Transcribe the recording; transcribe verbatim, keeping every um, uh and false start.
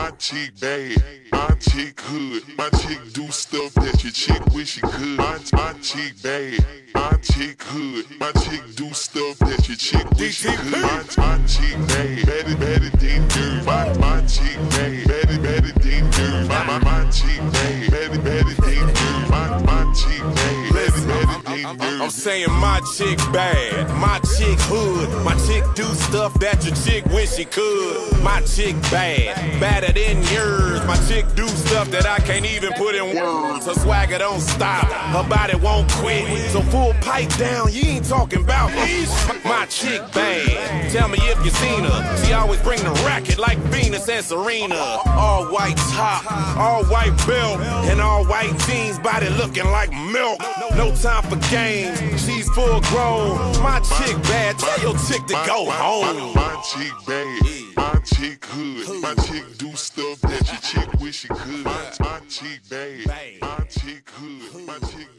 my chick bad, my chick hood, my chick do stuff that your chick wish she could. My, my chick bad, my chick hood, my chick do stuff that your chick wish she could. My, my chick bad, better, better than dirt. My, my chick bad, better, better than dirt. My, my, my chick bad, better, better than dirt. My, my chick bad, better, better than dirt. I'm saying my chick bad, my chick hood, my chick do stuff that your chick wish she could. My chick bad, badder than yours. My chick do stuff that I can't even put in words. Her swagger don't stop, her body won't quit. So full pipe down, you ain't talking about me. My chick bad, tell me if you seen her. She always bring the racket like Venus and Serena. All white top, all white belt, and all white jeans, body looking like milk. No time for games, she's full grown. My chick bad, tell your chick to go home. My chick bad, my chick hood, my chick do stuff that your chick wish she could. My chick bad, my chick hood, my chick